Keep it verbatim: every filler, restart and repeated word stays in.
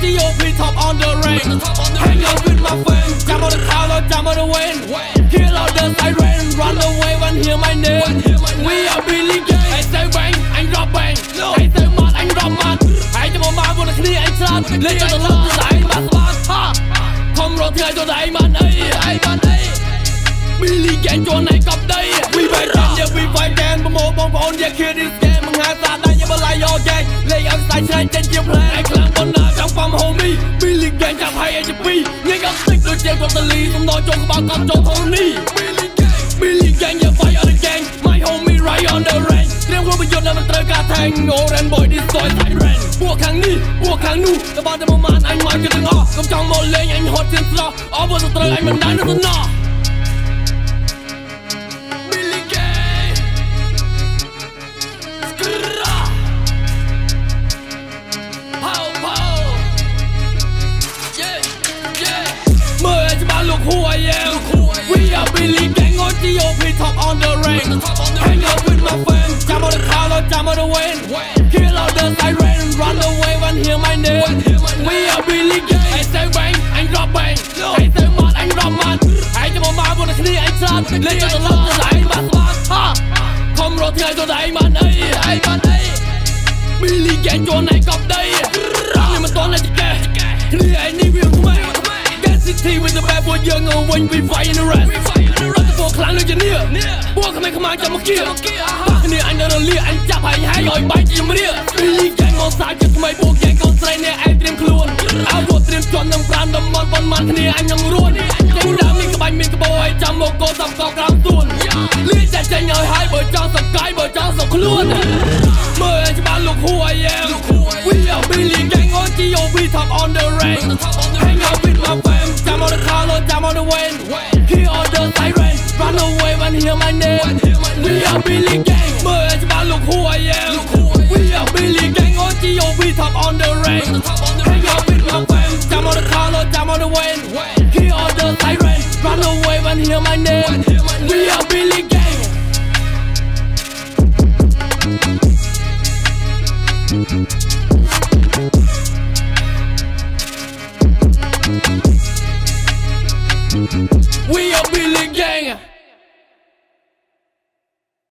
G O P top on the range. Hang out with my friends, jump on the car or jump on the wind. Hear out the siren, run away when hear my name. We are Billy Gang. I say bang, anh drop bang. I say mad, anh drop mad. I cho mà buồn là khi anh sad. Lên cho tao love là anh bắt bắt. Ha, không rồi thì ai cho anh man ấy, anh man ấy. Billy Gang cho này cặp đây. We fight can, yeah we fight can. Mà một bóng bóng yeah kia đi scam. Mà hai xa đây yeah mà lại yo gang. Lấy ăn sai sai trên chiếc plan. Anh làm con nào trong phòng homie. Billy Gang chẳng hay anh chụp pi. Nghe gặp tích đôi treo con tali. Không nói cho các bạn con cho Tony. Billy Gang, Billy Gang yeah fight on the gang. My homie right on the range. เตรียมความประโยชน์แล้วมันเตะกาแทงโอเรนบอยดิสซอยไซเรนพวกข้างนี้พวกข้างนู้แต่บ้านจะประมาณไอ้มาจะถึงอ้อกำจังหมดเลยไอ้หดเสียงสลออ๋อบนสตรีไอ้มันได้นั่นน่ะบิลลี่เกย์สกระเผาเผาเย่เย่เมื่อไอ้จะมาลูกหัวเย่ We are Billy Gang on G O P top on the range. Hang out with my friends, jump on the car or jump on the wind. Hear out the siren, run away when hear my name. We are Billy Gang. I say bang, anh drop bang. I say mad, anh drop mad. Anh cho mà buồn là khi anh sad. Lên cho tao love là anh bắt bắt. Ha, không rồi thì ai cho anh man ấy, anh man ấy. Billy Gang cho này cặp đây. Nhưng mà toàn là chỉ kè. Khi anh đi view của mày. City with the bad boy young and when we fight in the rest. Run the ball clanเลยจะเนี่ยพวกเขาไม่เข้ามาจะมาเกี่ยวเนี่ยอันเดินเลี้ยอันจับให้ให้ย่อยไปจะยังไม่เรียกบิลลี่แกงมองสายจะทำไมพวกแกงเขาใส่เนี่ยไอ้เตรียมคลวนเอาตัวเตรียมจนน้ำปราณน้ำมันบอลมันเนี่ยอันยังร้วนแกงดำมีกระบายมีกระบอยจำโมโกสับกอกลางส่วนเลี้ยใจใจเงยหายเบอร์จ้องสับไก่เบอร์จ้องสับคลวนเมื่อจะมาลูกหัวเย่ We are Billy Gang on G O P top on the range. Hang out with my friends, jump on the car or jump on the wind. Hear all the siren, run away when hear my name. We are Billy Gang. เมื่อจะมาลูกหัวเย่ We are Billy Gang on G O P top on the range. Hang out with my friends, jump on the car or jump on the wind. Hear all the siren, run away when hear my name.